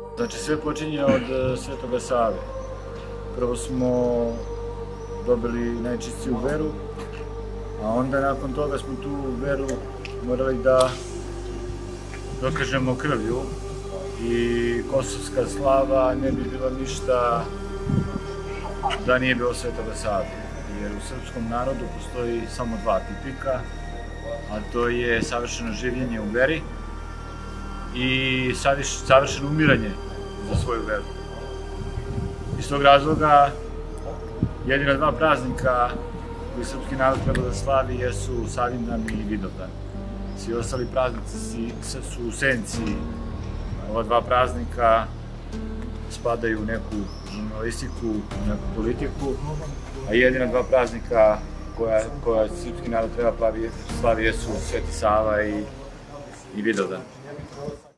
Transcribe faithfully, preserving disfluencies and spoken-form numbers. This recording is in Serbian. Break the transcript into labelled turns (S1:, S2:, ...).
S1: Znači, sve počinje od Svetoga Save. Prvo smo dobili najčistiju veru, a onda nakon toga smo tu veru morali da dokažemo krvlju i kosovska slava ne bi bila ništa da nije bilo Svetoga Save. Jer u srpskom narodu postoji samo dva tipika, a to je savršeno življenje u veri i savršeno umiranje za svoju veru. Iz tog razloga jedina dva praznika koji srpski narod treba da slavi jesu Savindan i Vidovdan. Svi ostali praznici su u senci ova dva praznika, spadaju u neku žurnalistiku, u neku politiku, a jedina dva praznika koja srpski narod treba slavi jesu Sveti Sava i Vidovdan.